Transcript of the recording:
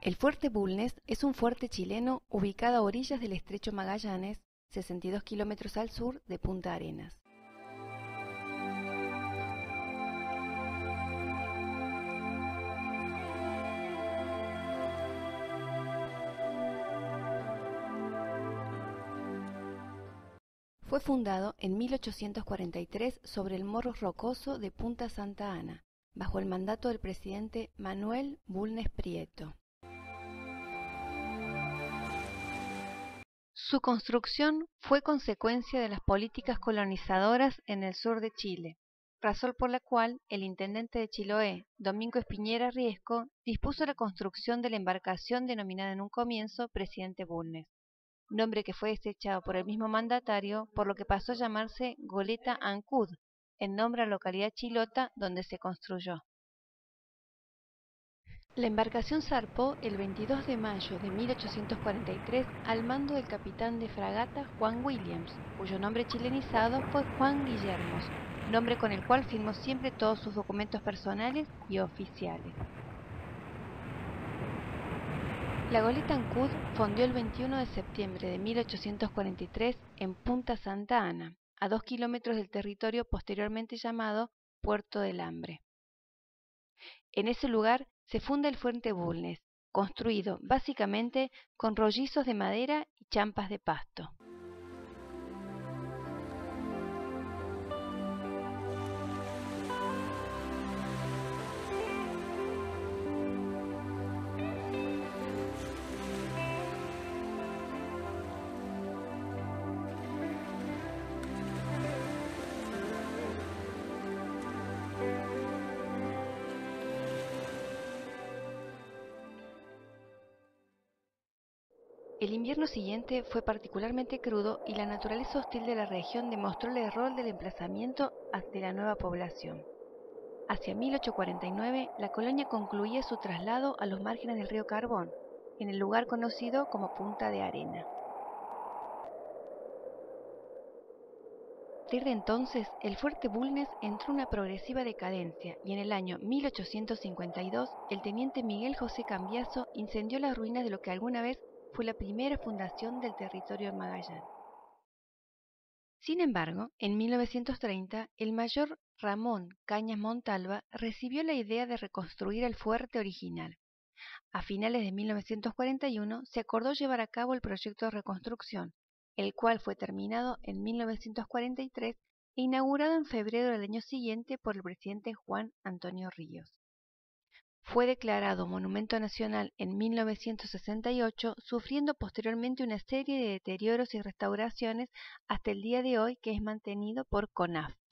El Fuerte Bulnes es un fuerte chileno ubicado a orillas del Estrecho Magallanes, 62 kilómetros al sur de Punta Arenas. Fue fundado en 1843 sobre el morro rocoso de Punta Santa Ana, bajo el mandato del presidente Manuel Bulnes Prieto. Su construcción fue consecuencia de las políticas colonizadoras en el sur de Chile, razón por la cual el intendente de Chiloé, Domingo Espiñera Riesco, dispuso la construcción de la embarcación denominada en un comienzo Presidente Bulnes, nombre que fue desechado por el mismo mandatario, por lo que pasó a llamarse Goleta Ancud, en nombre a la localidad chilota donde se construyó. La embarcación zarpó el 22 de mayo de 1843 al mando del capitán de fragata Juan Williams, cuyo nombre chilenizado fue Juan Guillermos, nombre con el cual firmó siempre todos sus documentos personales y oficiales. La goleta Ancud fondió el 21 de septiembre de 1843 en Punta Santa Ana, a 2 kilómetros del territorio posteriormente llamado Puerto del Hambre. En ese lugar se funda el Fuerte Bulnes, construido básicamente con rollizos de madera y champas de pasto. El invierno siguiente fue particularmente crudo y la naturaleza hostil de la región demostró el error del emplazamiento de la nueva población. Hacia 1849, la colonia concluía su traslado a los márgenes del río Carbón, en el lugar conocido como Punta de Arena. Desde entonces, el Fuerte Bulnes entró en una progresiva decadencia y en el año 1852 el teniente Miguel José Cambiaso incendió las ruinas de lo que alguna vez fue la primera fundación del territorio de Magallanes. Sin embargo, en 1930, el mayor Ramón Cañas Montalva recibió la idea de reconstruir el fuerte original. A finales de 1941 se acordó llevar a cabo el proyecto de reconstrucción, el cual fue terminado en 1943 e inaugurado en febrero del año siguiente por el presidente Juan Antonio Ríos. Fue declarado Monumento Nacional en 1968, sufriendo posteriormente una serie de deterioros y restauraciones hasta el día de hoy, que es mantenido por CONAF.